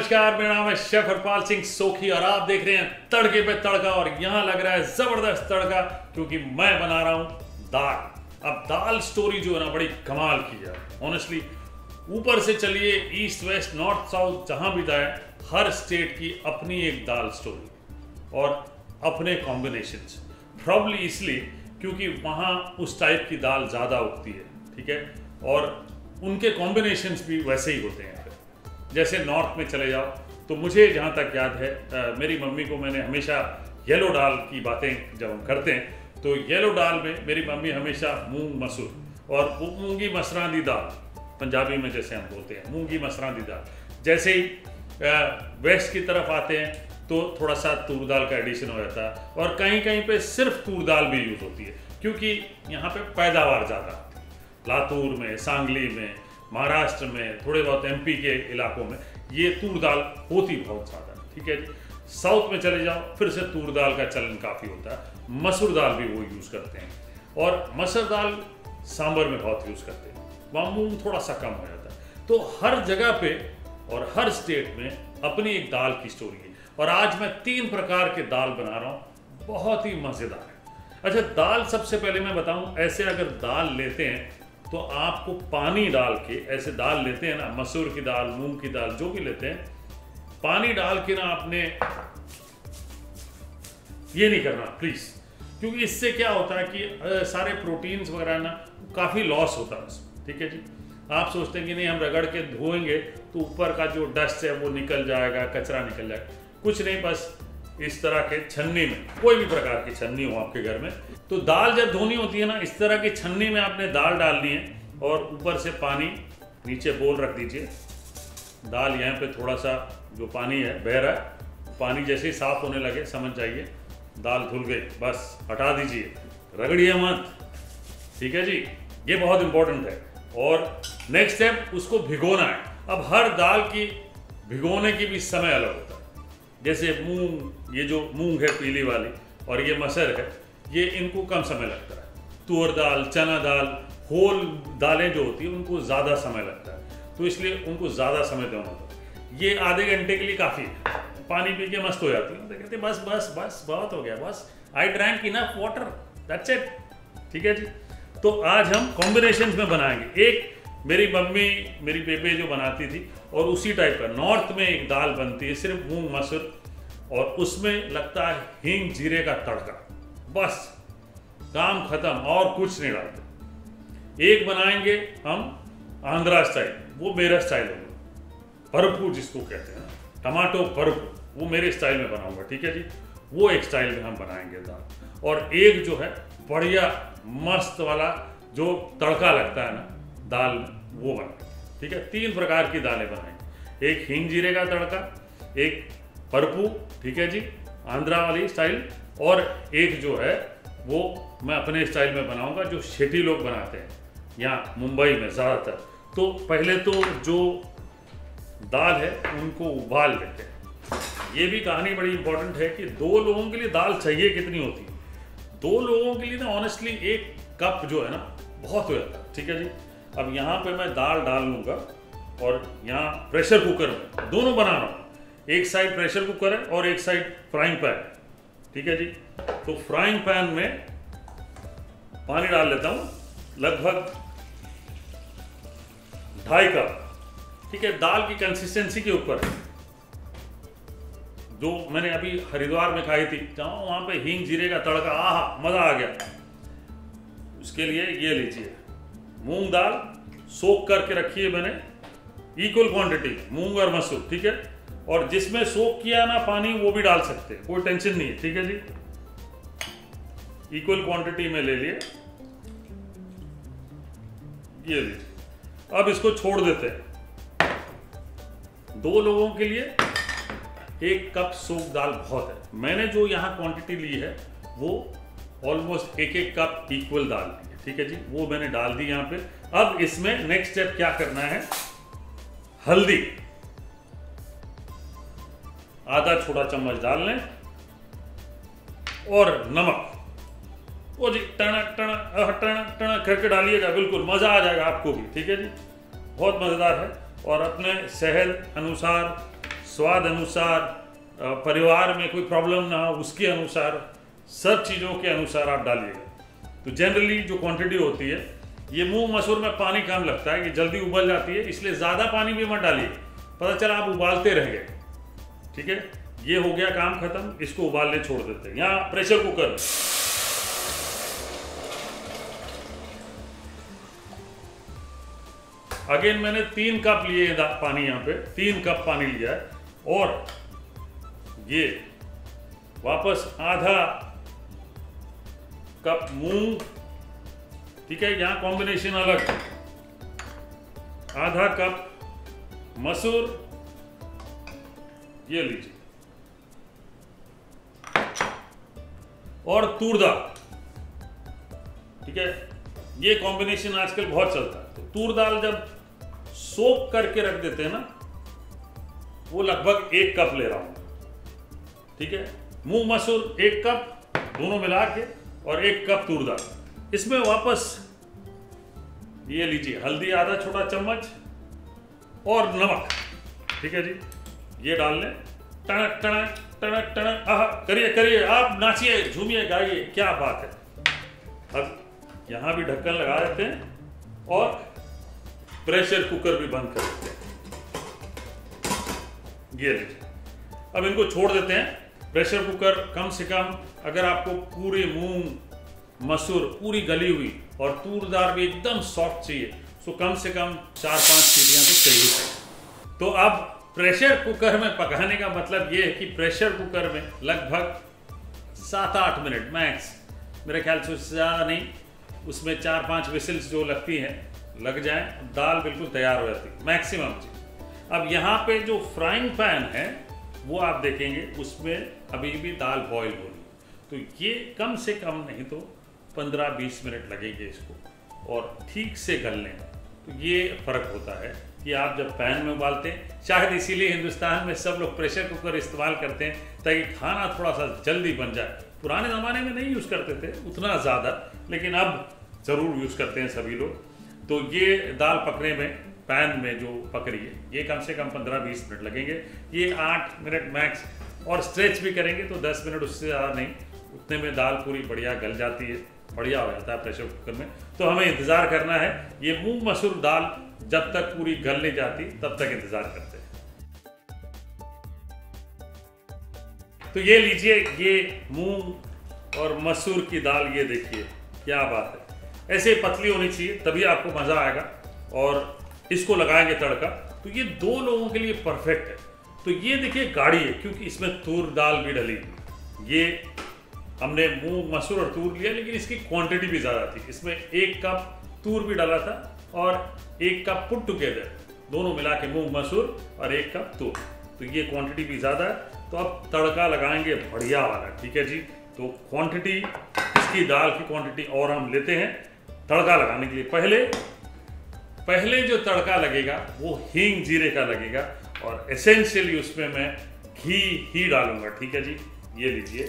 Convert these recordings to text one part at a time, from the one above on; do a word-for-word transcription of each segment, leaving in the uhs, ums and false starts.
नमस्कार, मेरा नाम है शेफ हरपाल सिंह सोखी और आप देख रहे हैं तड़के पे तड़का। और यहाँ लग रहा है जबरदस्त तड़का क्योंकि मैं बना रहा हूँ दाल। अब दाल स्टोरी जो है ना बड़ी कमाल की है ऑनेस्टली। ऊपर से चलिए ईस्ट वेस्ट नॉर्थ साउथ जहाँ भी जाए हर स्टेट की अपनी एक दाल स्टोरी और अपने कॉम्बिनेशंस। प्रॉब्ली इसलिए क्योंकि वहाँ उस टाइप की दाल ज़्यादा उगती है, ठीक है, और उनके कॉम्बिनेशंस भी वैसे ही होते हैं। जैसे नॉर्थ में चले जाओ तो मुझे जहाँ तक याद है आ, मेरी मम्मी को मैंने हमेशा येलो दाल की बातें जब हम करते हैं तो येलो दाल में मेरी मम्मी हमेशा मूंग मसूर और वो मूंगी मसरांदी दाल, पंजाबी में जैसे हम बोलते हैं मूंगी मसरांदी दाल। जैसे ही वेस्ट की तरफ आते हैं तो थोड़ा सा तूर दाल का एडिशन हो जाता है और कहीं कहीं पे सिर्फ तूर दाल भी यूज़ होती है क्योंकि यहाँ पे पैदावार ज़्यादा होती है। लातूर में, सांगली में, महाराष्ट्र में, थोड़े बहुत एमपी के इलाकों में ये तूर दाल होती बहुत ज़्यादा, ठीक है जी। साउथ में चले जाओ फिर से तूर दाल का चलन काफ़ी होता है, मसूर दाल भी वो यूज़ करते हैं और मसूर दाल सांभर में बहुत यूज़ करते हैं, वहाँ मूंग थोड़ा सा कम हो जाता है। तो हर जगह पे और हर स्टेट में अपनी एक दाल की स्टोरी है और आज मैं तीन प्रकार के दाल बना रहा हूँ, बहुत ही मज़ेदार है। अच्छा, दाल सबसे पहले मैं बताऊँ, ऐसे अगर दाल लेते हैं तो आपको पानी डाल के, ऐसे दाल लेते हैं ना, मसूर की दाल, मूंग की दाल, जो भी लेते हैं, पानी डाल के ना आपने ये नहीं करना प्लीज, क्योंकि इससे क्या होता है कि सारे प्रोटीन्स वगैरह ना काफी लॉस होता है उसमें, ठीक है जी। आप सोचते हैं कि नहीं हम रगड़ के धोएंगे तो ऊपर का जो डस्ट है वो निकल जाएगा, कचरा निकल जाएगा, कुछ नहीं, बस इस तरह के छन्नी में, कोई भी प्रकार की छन्नी हो आपके घर में, तो दाल जब धोनी होती है ना, इस तरह की छन्नी में आपने दाल डालनी है और ऊपर से पानी, नीचे बोल रख दीजिए। दाल यहाँ पे थोड़ा सा जो पानी है बह रहा है, पानी जैसे ही साफ होने लगे समझ जाइए दाल धुल गई, बस हटा दीजिए, रगड़िए मत, ठीक है जी। ये बहुत इंपॉर्टेंट है। और नेक्स्ट स्टेप, उसको भिगोना है। अब हर दाल की भिगोने की भी समय अलग होता है। जैसे मूंग, ये जो मूंग है पीली वाली और ये मसर है, ये इनको कम समय लगता है। तुअर दाल, चना दाल, होल दालें जो होती हैं उनको ज़्यादा समय लगता है, तो इसलिए उनको ज़्यादा समय देना होता है। ये आधे घंटे के लिए काफ़ी है, पानी पी के मस्त हो जाती है, तो कहते बस बस बस बहुत हो गया, बस I drank enough water, that's it, ठीक है जी। तो आज हम कॉम्बिनेशन में बनाएंगे। एक मेरी मम्मी, मेरी बेबे जो बनाती थी और उसी टाइप का नॉर्थ में एक दाल बनती है सिर्फ मूंग मसूर और उसमें लगता है हींग जीरे का तड़का, बस काम खत्म और कुछ नहीं डालते। एक बनाएंगे हम आंध्रा स्टाइल, वो मेरा स्टाइल होगा, परपू जिसको कहते हैं ना, टमाटो परपू, वो मेरे स्टाइल में बनाऊंगा, ठीक है जी। वो एक स्टाइल में हम बनाएंगे दाल। और एक जो है बढ़िया मस्त वाला जो तड़का लगता है ना दाल में, वो बनाएंगे, ठीक है। तीन प्रकार की दालें बनाएंगे, एक हींग जीरे का तड़का, एक परपू, ठीक है जी, आंध्रा वाली स्टाइल, और एक जो है वो मैं अपने स्टाइल में बनाऊंगा जो शेटी लोग बनाते हैं यहाँ मुंबई में ज़्यादातर। तो पहले तो जो दाल है उनको उबाल लेते हैं। ये भी कहानी बड़ी इंपॉर्टेंट है कि दो लोगों के लिए दाल चाहिए कितनी होती है। दो लोगों के लिए ना ऑनेस्टली एक कप जो है ना बहुत हो जाता है, ठीक है जी। अब यहाँ पे मैं दाल डाल लूँगा और यहाँ प्रेशर कुकर में दोनों बना रहा हूँ, एक साइड प्रेशर कुकर है और एक साइड फ्राइंग पैन, ठीक है जी। तो फ्राइंग पैन में पानी डाल लेता हूँ, लगभग ढाई कप, ठीक है। दाल की कंसिस्टेंसी के ऊपर जो मैंने अभी हरिद्वार में खाई थी, जाओ वहाँ पे हींग जीरे का तड़का, आहा मज़ा आ गया। उसके लिए ये लीजिए मूंग दाल, सोख करके रखी है मैंने, इक्वल क्वांटिटी मूंग और मसूर, ठीक है। और जिसमें सोख किया ना पानी वो भी डाल सकते हैं, कोई टेंशन नहीं है, ठीक है जी। इक्वल क्वांटिटी में ले लिए, ये लीजिए। अब इसको छोड़ देते हैं। दो लोगों के लिए एक कप सोख दाल बहुत है। मैंने जो यहाँ क्वांटिटी ली है वो ऑलमोस्ट एक एक कप इक्वल दाल ली है, ठीक है जी। वो मैंने डाल दी यहाँ पे। अब इसमें नेक्स्ट स्टेप क्या करना है, हल्दी आधा छोटा चम्मच डाल लें और नमक, वो जी टना टना टना टना करके डालिएगा, बिल्कुल मज़ा आ जाएगा आपको भी, ठीक है जी। बहुत मज़ेदार है और अपने सेहत अनुसार स्वाद अनुसार, परिवार में कोई प्रॉब्लम ना हो उसके अनुसार, सब चीज़ों के अनुसार आप डालिएगा। तो जनरली जो क्वांटिटी होती है, ये मूंग मसूर में पानी कम लगता है, ये जल्दी उबल जाती है, इसलिए ज़्यादा पानी भी मत डालिए। पता चला आप उबालते रह गए, ठीक है। ये हो गया काम खत्म, इसको उबालने छोड़ देते हैं। यहाँ प्रेशर कुकर में अगेन मैंने तीन कप लिए पानी, यहाँ पे तीन कप पानी लिया है, और ये वापस आधा कप मूंग, ठीक है, यहाँ कॉम्बिनेशन अलग, आधा कप मसूर, ये लीजिए, और तूर दाल, ठीक है। ये कॉम्बिनेशन आजकल बहुत चलता है। तो तूर दाल जब सोक करके रख देते हैं ना, वो लगभग एक कप ले रहा हूं, ठीक है। मूंग मसूर एक कप, दोनों मिला के, और एक कप तूर दाल। इसमें वापस ये लीजिए हल्दी आधा छोटा चम्मच, और नमक, ठीक है जी, ये डाल लें। टणक टणक टणक टणक, आहा, करिए करिए, आप नाचिए, झूमिए, गाइए, क्या बात है। अब यहां भी ढक्कन लगा देते हैं और प्रेशर कुकर भी बंद कर देते हैं। ये लीजिए, अब इनको छोड़ देते हैं। प्रेशर कुकर कम से कम, अगर आपको पूरी मूंग मसूर पूरी गली हुई और तूर दाल भी एकदम सॉफ्ट चाहिए, तो कम से कम चार पांच सीटियां तो चाहिए। तो अब प्रेशर कुकर में पकाने का मतलब ये है कि प्रेशर कुकर में लगभग सात आठ मिनट मैक्स, मेरे ख्याल से उससे ज़्यादा नहीं, उसमें चार पांच विसिल्स जो लगती हैं लग जाएं, दाल बिल्कुल तैयार हो जाती है मैक्सिमम जी। अब यहाँ पे जो फ्राइंग पैन है वो आप देखेंगे, उसमें अभी भी दाल बॉईल हो रही है। तो ये कम से कम नहीं तो पंद्रह बीस मिनट लगेंगे इसको, और ठीक से गलने। तो ये फ़र्क होता है कि आप जब पैन में उबालते हैं, शायद इसीलिए हिंदुस्तान में सब लोग प्रेशर कुकर इस्तेमाल करते हैं, ताकि खाना थोड़ा सा जल्दी बन जाए। पुराने ज़माने में नहीं यूज़ करते थे उतना ज़्यादा, लेकिन अब ज़रूर यूज़ करते हैं सभी लोग। तो ये दाल पकने में पैन में जो पक रही है, ये कम से कम पंद्रह बीस मिनट लगेंगे। ये आठ मिनट मैक्स, और स्ट्रेच भी करेंगे तो दस मिनट, उससे ज़्यादा नहीं। उतने में दाल पूरी बढ़िया गल जाती है, बढ़िया हो जाता है प्रेशर कुकर में। तो हमें इंतज़ार करना है, ये मूंग मसूर दाल जब तक पूरी गल नहीं जाती तब तक इंतज़ार करते हैं। तो ये लीजिए, ये मूंग और मसूर की दाल, ये देखिए क्या बात है। ऐसे पतली होनी चाहिए, तभी आपको मज़ा आएगा। और इसको लगाएंगे तड़का, तो ये दो लोगों के लिए परफेक्ट है। तो ये देखिए गाढ़ी है, क्योंकि इसमें तूर दाल भी डली हुई। ये हमने मूंग मसूर और तूर लिया, लेकिन इसकी क्वांटिटी भी ज़्यादा थी। इसमें एक कप तूर भी डाला था और एक कप पुट टुगेदर, दोनों मिला के मूंग मसूर और एक कप तूर, तो ये क्वांटिटी भी ज़्यादा है। तो अब तड़का लगाएंगे बढ़िया वाला, ठीक है जी। तो क्वांटिटी, इसकी दाल की क्वांटिटी और हम लेते हैं तड़का लगाने के लिए। पहले पहले जो तड़का लगेगा वो हींग जीरे का लगेगा, और एसेंशियली उसमें मैं घी ही डालूंगा, ठीक है जी। ये लीजिए,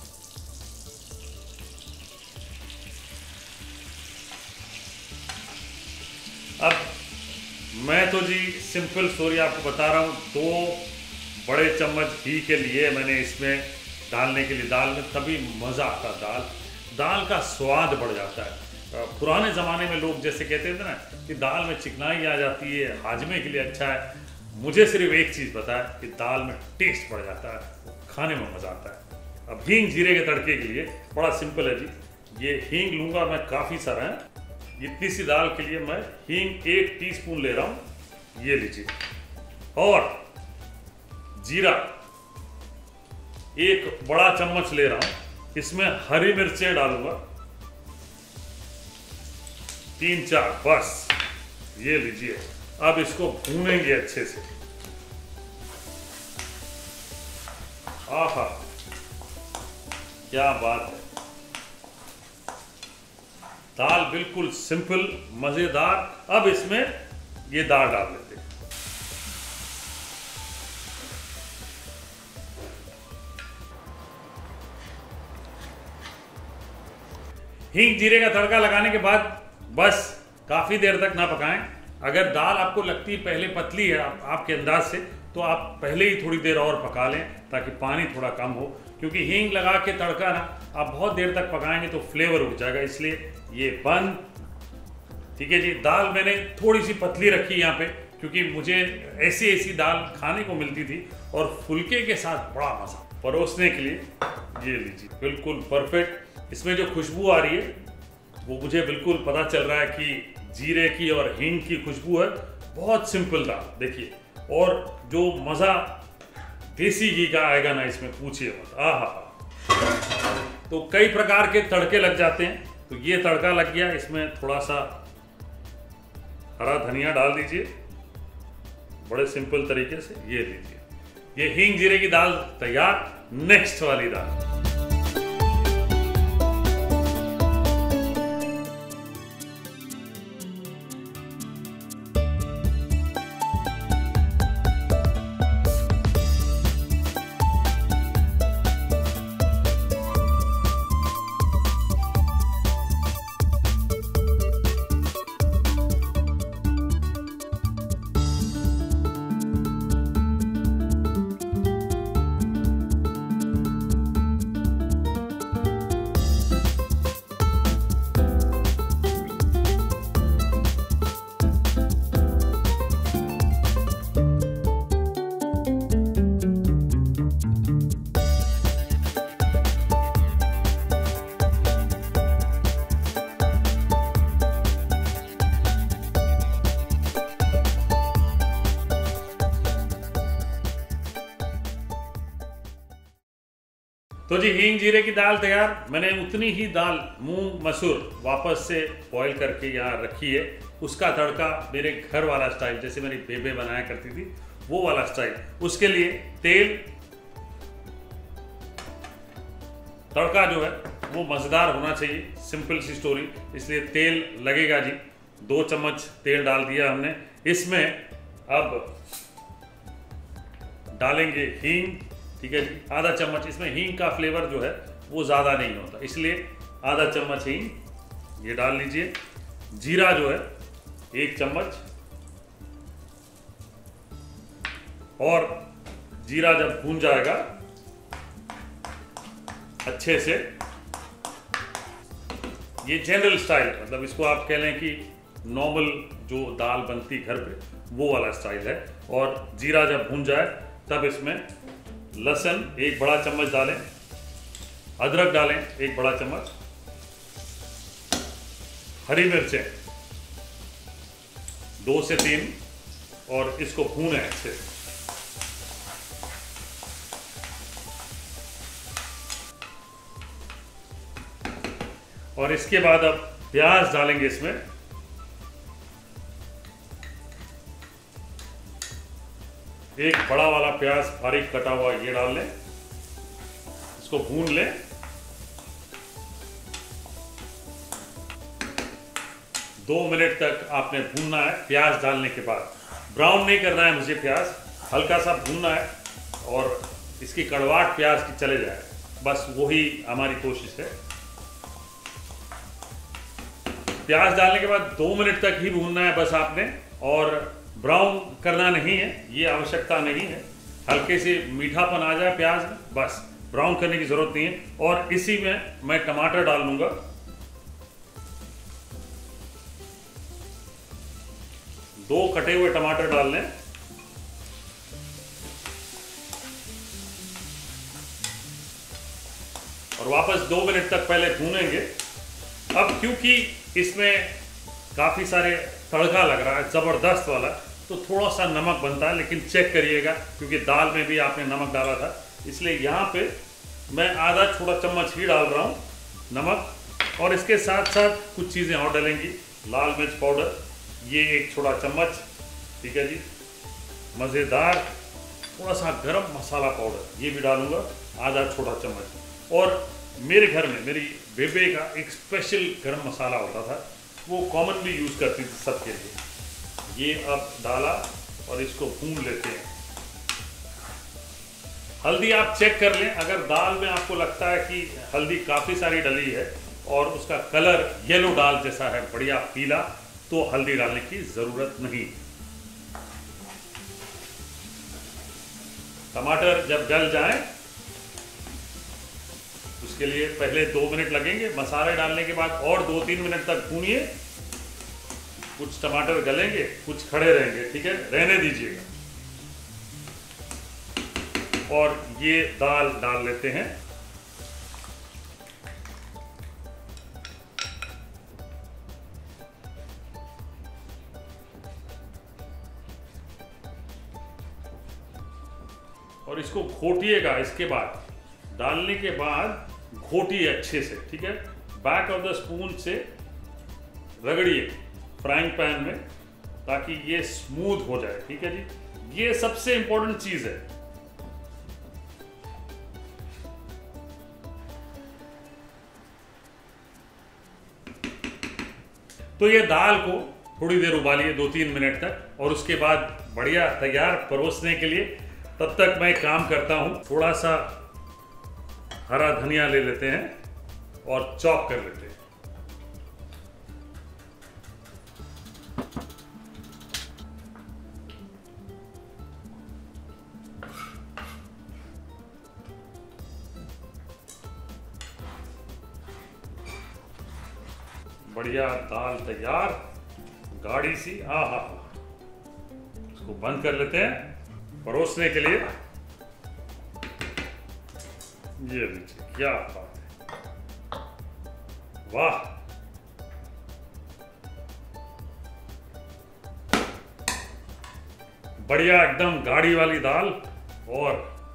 अब मैं तो जी सिंपल स्टोरी आपको बता रहा हूँ। दो बड़े चम्मच घी के लिए मैंने इसमें डालने के लिए, दाल में तभी मज़ा आता है, दाल दाल का स्वाद बढ़ जाता है। पुराने ज़माने में लोग जैसे कहते थे ना कि दाल में चिकनाई आ जाती है, हाजमे के लिए अच्छा है। मुझे सिर्फ एक चीज़ पता है कि दाल में टेस्ट बढ़ जाता है, खाने में मज़ा आता है। अब हींग जीरे के तड़के के लिए बड़ा सिंपल है जी। ये हींग लूँगा मैं काफ़ी सारा है। इतनी सी दाल के लिए मैं हींग एक टीस्पून ले रहा हूँ, ये लीजिए। और जीरा एक बड़ा चम्मच ले रहा हूँ। इसमें हरी मिर्चें डालूंगा तीन चार, बस ये लीजिए। अब इसको भूनेंगे अच्छे से। आहा, क्या बात है। दाल बिल्कुल सिंपल, मजेदार। अब इसमें ये दाल डाल देते हैं। हींग जीरे का तड़का लगाने के बाद बस काफ़ी देर तक ना पकाएं। अगर दाल आपको लगती है पहले पतली है आप, आपके अंदाज से, तो आप पहले ही थोड़ी देर और पका लें ताकि पानी थोड़ा कम हो, क्योंकि हींग लगा के तड़का ना आप बहुत देर तक पकाएंगे तो फ्लेवर उठ जाएगा, इसलिए ये बंद। ठीक है जी। दाल मैंने थोड़ी सी पतली रखी यहाँ पे, क्योंकि मुझे ऐसी ऐसी दाल खाने को मिलती थी और फुलके के साथ बड़ा मजा। परोसने के लिए ये लीजिए, बिल्कुल परफेक्ट। इसमें जो खुशबू आ रही है वो मुझे बिल्कुल पता चल रहा है कि जीरे की और हींग की खुशबू है। बहुत सिंपल दाल देखिए, और जो मज़ा देसी घी का आएगा ना इसमें, पूछिए मत। आहा। तो कई प्रकार के तड़के लग जाते हैं, तो ये तड़का लग गया। इसमें थोड़ा सा हरा धनिया डाल दीजिए बड़े सिंपल तरीके से। ये लीजिए, ये हींग जीरे की दाल तैयार। नेक्स्ट वाली दाल, तो जी हींग जीरे की दाल तैयार। मैंने उतनी ही दाल मूंग मसूर वापस से बॉईल करके यहाँ रखी है। उसका तड़का मेरे घर वाला स्टाइल, जैसे मेरी बेबे बनाया करती थी वो वाला स्टाइल। उसके लिए तेल, तड़का जो है वो मज़ेदार होना चाहिए, सिंपल सी स्टोरी, इसलिए तेल लगेगा जी। दो चम्मच तेल डाल दिया हमने। इसमें अब डालेंगे हींग। ठीक है जी, आधा चम्मच। इसमें हींग का फ्लेवर जो है वो ज़्यादा नहीं होता, इसलिए आधा चम्मच हींग ये डाल लीजिए। जीरा जो है एक चम्मच, और जीरा जब भून जाएगा अच्छे से, ये जनरल स्टाइल, मतलब इसको आप कह लें कि नॉर्मल जो दाल बनती घर पे वो वाला स्टाइल है। और जीरा जब भून जाए तब इसमें लहसुन एक बड़ा चम्मच डालें, अदरक डालें एक बड़ा चम्मच, हरी मिर्चें दो से तीन, और इसको भूनें अच्छे से। और इसके बाद अब प्याज डालेंगे इसमें। एक बड़ा वाला प्याज बारीक कटा हुआ ये डाल लें, इसको भून लें। दो मिनट तक आपने भूनना है प्याज डालने के बाद। ब्राउन नहीं करना है मुझे प्याज, हल्का सा भूनना है और इसकी कड़वाहट प्याज की चले जाए, बस वही हमारी कोशिश है। प्याज डालने के बाद दो मिनट तक ही भूनना है बस आपने, और ब्राउन करना नहीं है, ये आवश्यकता नहीं है। हल्के से मीठापन आ जाए प्याज में, बस ब्राउन करने की जरूरत नहीं है। और इसी में मैं टमाटर डाल लूंगा। दो कटे हुए टमाटर डाल लें। और वापस दो मिनट तक पहले भूनेंगे। अब क्योंकि इसमें काफ़ी सारे तड़का लग रहा है ज़बरदस्त वाला, तो थोड़ा सा नमक बनता है, लेकिन चेक करिएगा क्योंकि दाल में भी आपने नमक डाला था, इसलिए यहाँ पे मैं आधा छोटा चम्मच ही डाल रहा हूँ नमक। और इसके साथ साथ कुछ चीज़ें और डालेंगी। लाल मिर्च पाउडर ये एक छोटा चम्मच, ठीक है जी। मज़ेदार थोड़ा सा गरम मसाला पाउडर ये भी डालूँगा, आधा छोटा चम्मच। और मेरे घर में मेरी बेबे का एक स्पेशल गरम मसाला होता था, वो कॉमन भी यूज़ करती थी सबके लिए। ये अब डाला और इसको भून लेते हैं। हल्दी आप चेक कर लें, अगर दाल में आपको लगता है कि हल्दी काफ़ी सारी डली है और उसका कलर येलो दाल जैसा है, बढ़िया पीला, तो हल्दी डालने की ज़रूरत नहीं। टमाटर जब गल जाए उसके लिए पहले दो मिनट लगेंगे। मसाले डालने के बाद और दो तीन मिनट तक भूनिए। कुछ टमाटर गलेंगे, कुछ खड़े रहेंगे, ठीक है, रहने दीजिएगा। और ये दाल डाल लेते हैं। और इसको घोटिएगा। इसके बाद डालने के बाद घोटिए अच्छे से, ठीक है। बैक ऑफ द स्पून से रगड़िए फ्राइंग पैन में ताकि ये स्मूथ हो जाए, ठीक है जी। ये सबसे इंपॉर्टेंट चीज है। तो ये दाल को थोड़ी देर उबालिए, दो तीन मिनट तक, और उसके बाद बढ़िया तैयार परोसने के लिए। तब तक मैं काम करता हूं। थोड़ा सा हरा धनिया ले लेते हैं और चॉप कर लेते हैं। बढ़िया दाल तैयार, गाढ़ी सी। हाँ हाँ हाँ, इसको बंद कर लेते हैं परोसने के लिए। ये लीजिए, क्या बात है, वाह। बढ़िया एकदम गाढ़ी वाली दाल। और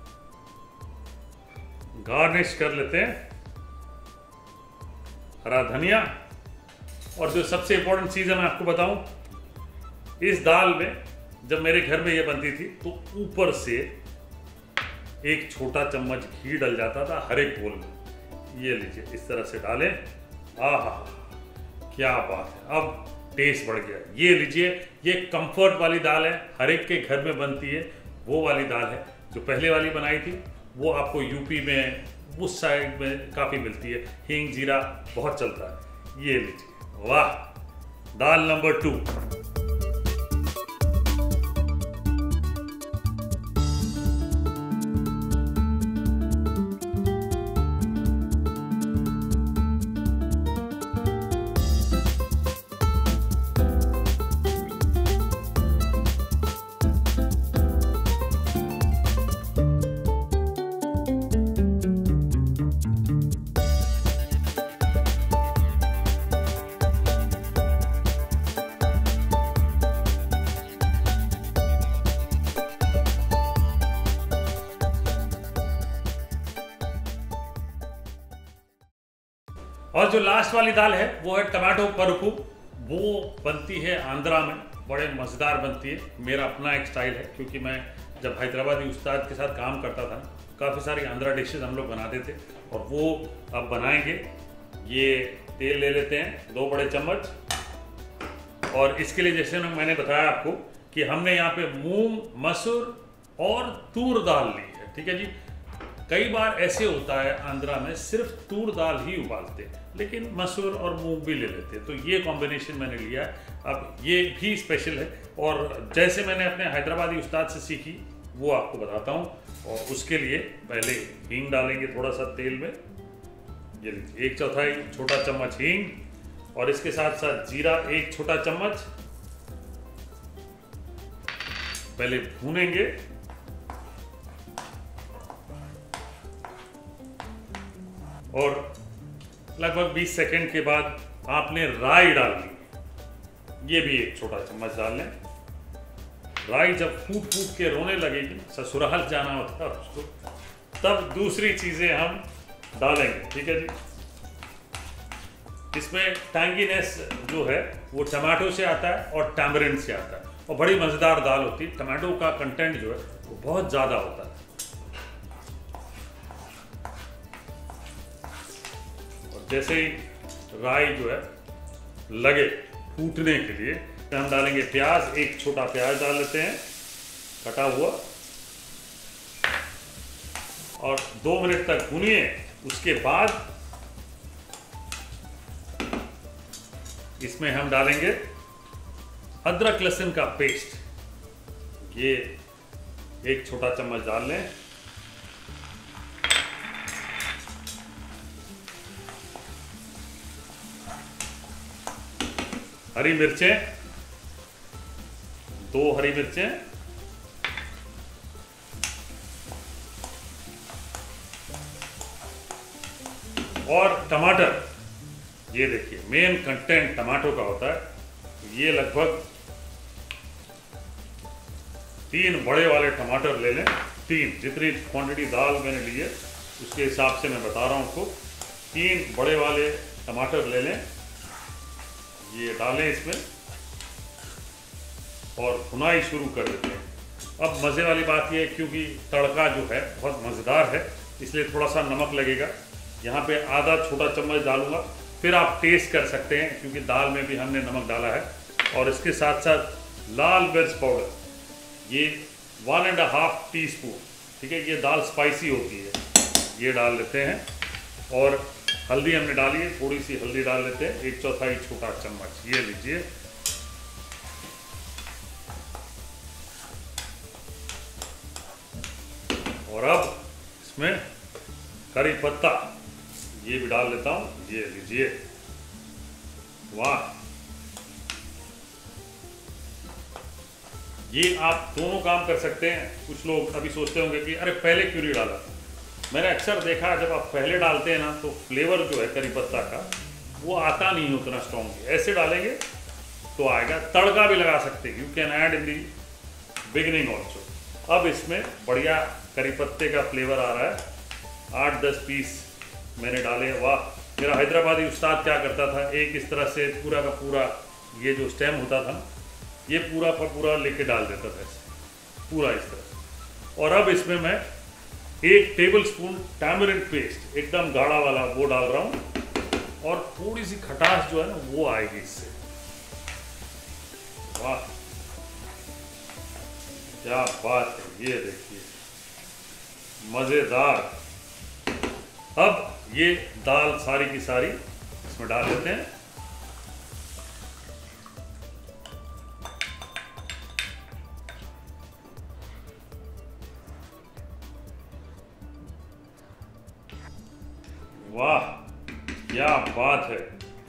गार्निश कर लेते हैं हरा धनिया। और जो सबसे इंपॉर्टेंट चीज है मैं आपको बताऊं, इस दाल में जब मेरे घर में ये बनती थी तो ऊपर से एक छोटा चम्मच घी डल जाता था हर एक बोल में। ये लीजिए, इस तरह से डालें। आहा, क्या बात है, अब टेस्ट बढ़ गया। ये लीजिए, ये कंफर्ट वाली दाल है, हर एक के घर में बनती है। वो वाली दाल है जो पहले वाली बनाई थी, वो आपको यूपी में उस साइड में काफ़ी मिलती है। हींग जीरा बहुत चलता है। ये लीजिए, वाह, दाल नंबर टू। और जो लास्ट वाली दाल है वो है टमाटो परपू। वो बनती है आंध्रा में, बड़े मज़ेदार बनती है। मेरा अपना एक स्टाइल है, क्योंकि मैं जब हैदराबादी उस्ताद के साथ काम करता था, काफ़ी सारी आंध्रा डिशेज हम लोग बनाते थे, और वो अब बनाएंगे। ये तेल ले लेते हैं दो बड़े चम्मच। और इसके लिए जैसे मैंने बताया आपको कि हमने यहाँ पे मूंग, मसूर और तूर दाल ली है, ठीक है जी। कई बार ऐसे होता है आंध्रा में सिर्फ तूर दाल ही उबालते हैं, लेकिन मसूर और मूंग भी ले लेते हैं। तो ये कॉम्बिनेशन मैंने लिया है। अब ये भी स्पेशल है, और जैसे मैंने अपने हैदराबादी उस्ताद से सीखी वो आपको बताता हूँ। और उसके लिए पहले हींग डालेंगे थोड़ा सा तेल में। ये लीजिए, एक चौथाई छोटा चम्मच हींग, और इसके साथ साथ जीरा एक छोटा चम्मच। पहले भूनेंगे, और लगभग बीस सेकंड के बाद आपने राई डालनी। ये भी एक छोटा चम्मच डाल लें। राई जब फूट फूट के रोने लगेगी, ससुराल जाना होता है उसको, तब दूसरी चीजें हम डालेंगे, ठीक है जी। इसमें टैंगीनेस जो है वो टमाटो से आता है और टैमरिंड से आता है, और बड़ी मज़ेदार दाल होती है। टमाटो का कंटेंट जो है वो बहुत ज़्यादा होता है। और जैसे ही राई जो है लगे फूटने के लिए, तो हम डालेंगे प्याज। एक छोटा प्याज डाल लेते हैं कटा हुआ, और दो मिनट तक भूनिए। उसके बाद इसमें हम डालेंगे अदरक लहसुन का पेस्ट। ये एक छोटा चम्मच डाल लें। हरी मिर्चें, दो हरी मिर्चें, और टमाटर। ये देखिए मेन कंटेंट टमाटो का होता है। ये लगभग तीन बड़े वाले टमाटर ले लें। तीन, जितनी क्वांटिटी दाल मैंने ली है उसके हिसाब से मैं बता रहा हूँ आपको। तीन बड़े वाले टमाटर ले लें, ये डालें इसमें और भुनाई शुरू कर देते हैं। अब मज़े वाली बात ये है, क्योंकि तड़का जो है बहुत मज़ेदार है, इसलिए थोड़ा सा नमक लगेगा। यहाँ पे आधा छोटा चम्मच डालूंगा, फिर आप टेस्ट कर सकते हैं क्योंकि दाल में भी हमने नमक डाला है। और इसके साथ साथ लाल मिर्च पाउडर, ये one and half teaspoon, ठीक है। ये दाल स्पाइसी होती है, ये डाल लेते हैं। और हल्दी हमने डाली है, थोड़ी सी हल्दी डाल लेते हैं, एक चौथाई छोटा चम्मच, ये लीजिए। और अब इसमें करी पत्ता, ये भी डाल लेता हूँ, ये लीजिए। वाह, ये आप दोनों काम कर सकते हैं। कुछ लोग अभी सोचते होंगे कि अरे पहले क्यों नहीं डाला। मैंने अक्सर देखा जब आप पहले डालते हैं ना तो फ्लेवर जो है करी पत्ता का वो आता नहीं उतना स्ट्रॉन्ग। ऐसे डालेंगे तो आएगा। तड़का भी लगा सकते हैं, you can add in the beginning also. अब इसमें बढ़िया करी पत्ते का फ्लेवर आ रहा है। आठ दस पीस मैंने डाले। वाह, मेरा हैदराबादी उस्ताद क्या करता था, एक इस तरह से पूरा का पूरा ये जो स्टेम होता था ये पूरा का पूरा लेके डाल देता था ऐसे, पूरा इस तरह से। और अब इसमें मैं एक टेबल स्पून टैमरिंड पेस्ट, एकदम गाढ़ा वाला, वो डाल रहा हूँ। और थोड़ी सी खटास जो है ना वो आएगी इससे। वाह क्या बात है, ये देखिए मज़ेदार। अब ये दाल सारी की सारी इसमें डाल देते हैं। वाह क्या बात है।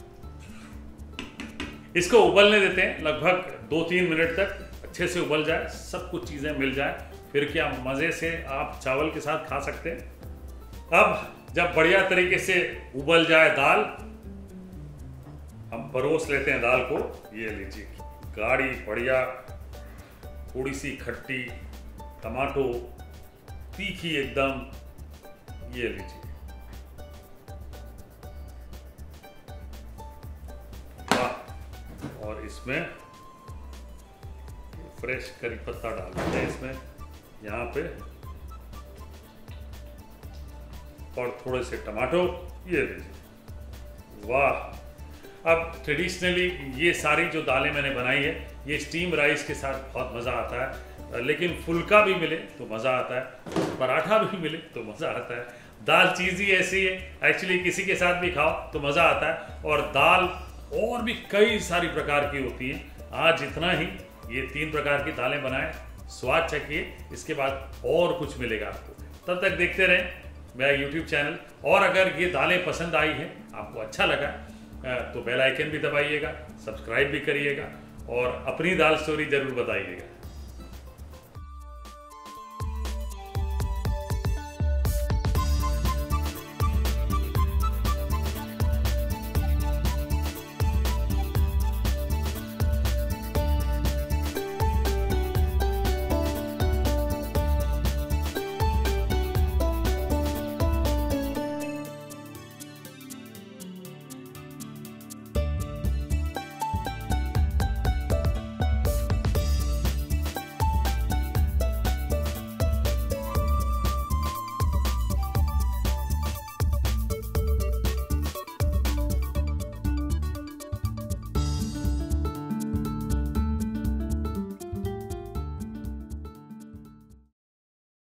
इसको उबलने देते हैं लगभग दो तीन मिनट तक, अच्छे से उबल जाए, सब कुछ चीज़ें मिल जाए, फिर क्या मज़े से आप चावल के साथ खा सकते हैं। अब जब बढ़िया तरीके से उबल जाए दाल, हम परोस लेते हैं दाल को। ये लीजिए, गाढ़ी बढ़िया, थोड़ी सी खट्टी, टमाटो तीखी एकदम, ये लीजिए। वाह, और इसमें फ्रेश करी पत्ता डाल देते हैं इसमें, यहाँ पे, और थोड़े से टमाटो, ये लीजिए। वाह। अब ट्रेडिशनली ये सारी जो दालें मैंने बनाई है ये स्टीम राइस के साथ बहुत मज़ा आता है, लेकिन फुल्का भी मिले तो मज़ा आता है, पराठा भी मिले तो मज़ा आता है। दाल चीज़ ही ऐसी है, एक्चुअली किसी के साथ भी खाओ तो मज़ा आता है। और दाल और भी कई सारी प्रकार की होती हैं। आज इतना ही, ये तीन प्रकार की दालें बनाएं, स्वाद चखिए, इसके बाद और कुछ मिलेगा आपको। तब तक देखते रहें मेरा यूट्यूब चैनल। और अगर ये दालें पसंद आई हैं, आपको अच्छा लगा तो बेल आइकन भी दबाइएगा, सब्सक्राइब भी करिएगा और अपनी दाल स्टोरी ज़रूर बताइएगा।